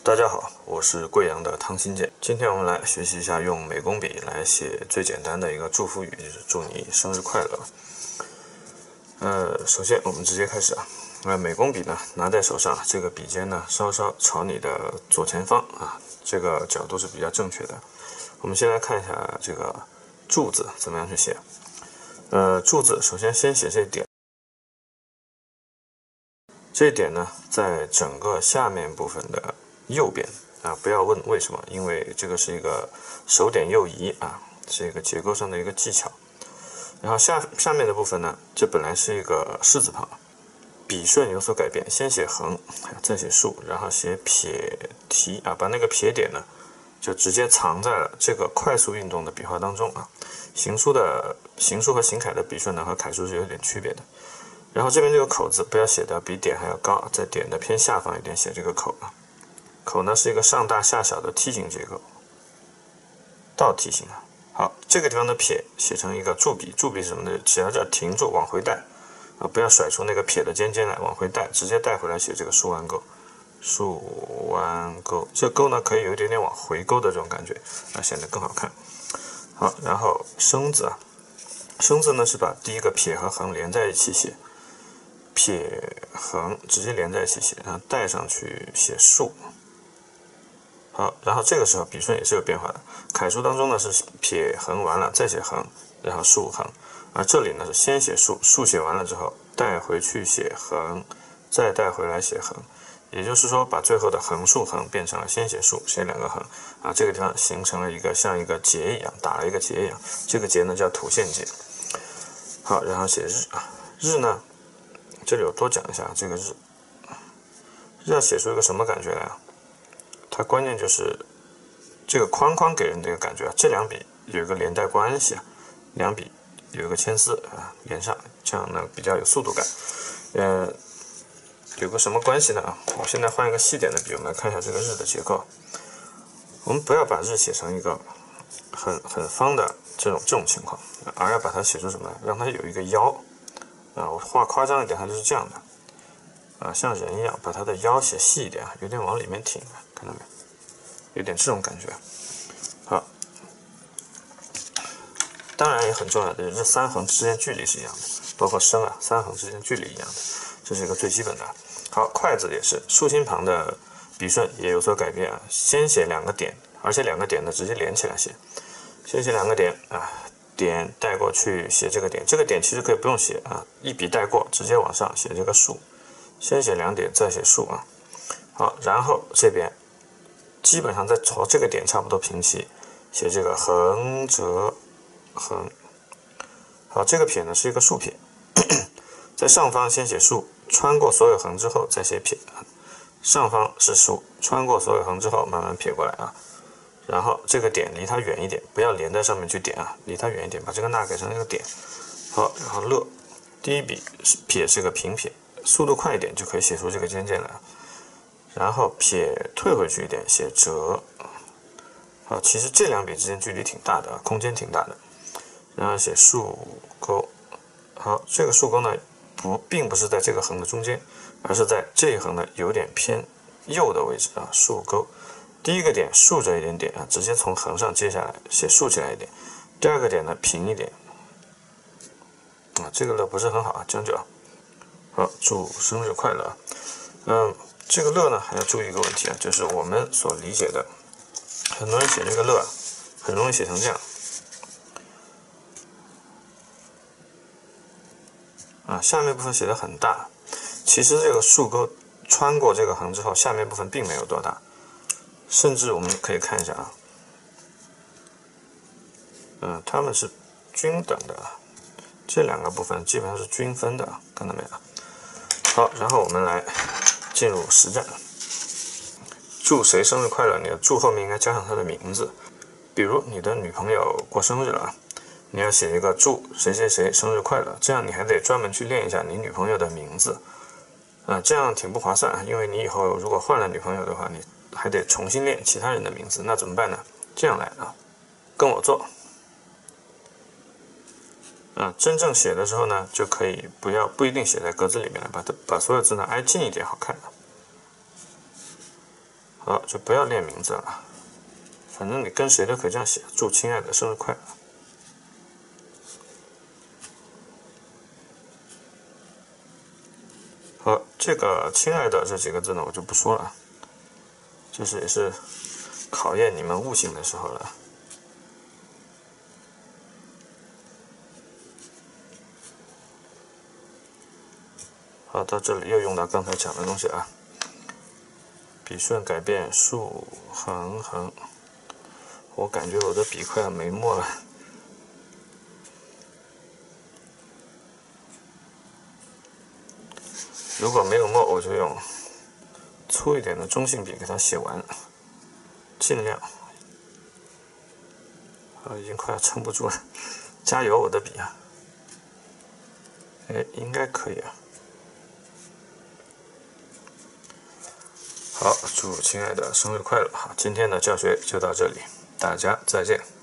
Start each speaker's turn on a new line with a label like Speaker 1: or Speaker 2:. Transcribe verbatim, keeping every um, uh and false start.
Speaker 1: 大家好，我是贵阳的汤新建。今天我们来学习一下用美工笔来写最简单的一个祝福语，就是祝你生日快乐。呃，首先我们直接开始啊。呃，美工笔呢拿在手上，这个笔尖呢稍稍朝你的左前方啊，这个角度是比较正确的。我们先来看一下这个祝字怎么样去写。呃，祝字首先先写这点。这一点呢，在整个下面部分的右边啊，不要问为什么，因为这个是一个手点右移啊，是一个结构上的一个技巧。然后下下面的部分呢，这本来是一个士字旁，笔顺有所改变，先写横，再写竖，然后写撇提啊，把那个撇点呢，就直接藏在了这个快速运动的笔画当中啊。行书的行书和行楷的笔顺呢，和楷书是有点区别的。然后这边这个口字不要写的比点还要高，在点的偏下方一点写这个口啊。口呢是一个上大下小的梯形结构，倒梯形啊。好，这个地方的撇写成一个驻笔，驻笔是什么呢？写到这儿停住，往回带啊，不要甩出那个撇的尖尖来，往回带，直接带回来写这个竖弯钩。竖弯钩，这钩呢可以有一点点往回勾的这种感觉啊，显得更好看。好，然后生字啊，生字呢是把第一个撇和横连在一起写。撇横直接连在一起写，然后带上去写竖。好，然后这个时候笔顺也是有变化的。楷书当中呢是撇横完了再写横，然后竖横，而这里呢是先写竖，竖写完了之后带回去写横，再带回来写横。也就是说，把最后的横竖横变成了先写竖，写两个横啊，这个地方形成了一个像一个结一样，打了一个结一样。这个结呢叫土线结。好，然后写日啊，日呢。这里我多讲一下这个日，日要写出一个什么感觉来啊？它关键就是这个框框给人的一个感觉啊，这两笔有一个连带关系啊，两笔有一个牵丝啊连上，这样呢比较有速度感。呃，有个什么关系呢啊？我现在换一个细点的笔，我们来看一下这个日的结构。我们不要把日写成一个很很方的这种这种情况，而要把它写出什么来？让它有一个腰。啊，我画夸张一点，它就是这样的，啊，像人一样，把它的腰写细一点，有点往里面挺，看到没？有点这种感觉。好，当然也很重要的，这三横之间距离是一样的，包括生啊，三横之间距离一样的，这是一个最基本的。好，筷字也是，竖心旁的笔顺也有所改变啊，先写两个点，而且两个点呢直接连起来写，先写两个点啊。点带过去写这个点，这个点其实可以不用写啊，一笔带过，直接往上写这个竖，先写两点，再写竖啊。好，然后这边基本上在朝这个点差不多平齐，写这个横折横。好，这个撇呢是一个竖撇，在上方先写竖，穿过所有横之后再写撇，上方是竖，穿过所有横之后慢慢撇过来啊。然后这个点离它远一点，不要连在上面去点啊，离它远一点，把这个捺改成一个点。好，然后乐，第一笔撇是个平撇，速度快一点就可以写出这个尖尖来。然后撇退回去一点，写折。好，其实这两笔之间距离挺大的，空间挺大的。然后写竖钩。好，这个竖钩呢，不并不是在这个横的中间，而是在这一横的有点偏右的位置啊，竖钩。第一个点竖着一点点啊，直接从横上接下来，写竖起来一点。第二个点呢平一点啊，这个乐不是很好啊，将就啊。好，祝生日快乐。嗯，这个乐呢还要注意一个问题啊，就是我们所理解的，很多人写这个乐很容易写成这样啊，下面部分写的很大，其实这个竖钩穿过这个横之后，下面部分并没有多大。甚至我们可以看一下啊，嗯，它们是均等的，这两个部分基本上是均分的，看到没有？好，然后我们来进入实战。祝谁生日快乐？你的祝后面应该加上他的名字，比如你的女朋友过生日了，你要写一个祝谁谁谁生日快乐，这样你还得专门去练一下你女朋友的名字，啊，这样挺不划算，因为你以后如果换了女朋友的话，你还得重新练其他人的名字，那怎么办呢？这样来啊，跟我做啊。真正写的时候呢，就可以不要不一定写在格子里面了，把它把所有字呢挨近一点，好看。 好，就不要练名字了，反正你跟谁都可以这样写，祝亲爱的生日快乐。好，这个亲爱的这几个字呢，我就不说了，就是也是考验你们悟性的时候了。好，到这里又用到刚才讲的东西啊，笔顺改变竖横横，我感觉我的笔快要没墨了。如果没有墨，我就用粗一点的中性笔给它写完，尽量。啊，已经快要撑不住了，加油，我的笔啊！哎，应该可以啊。好，祝亲爱的生日快乐！好，今天的教学就到这里，大家再见。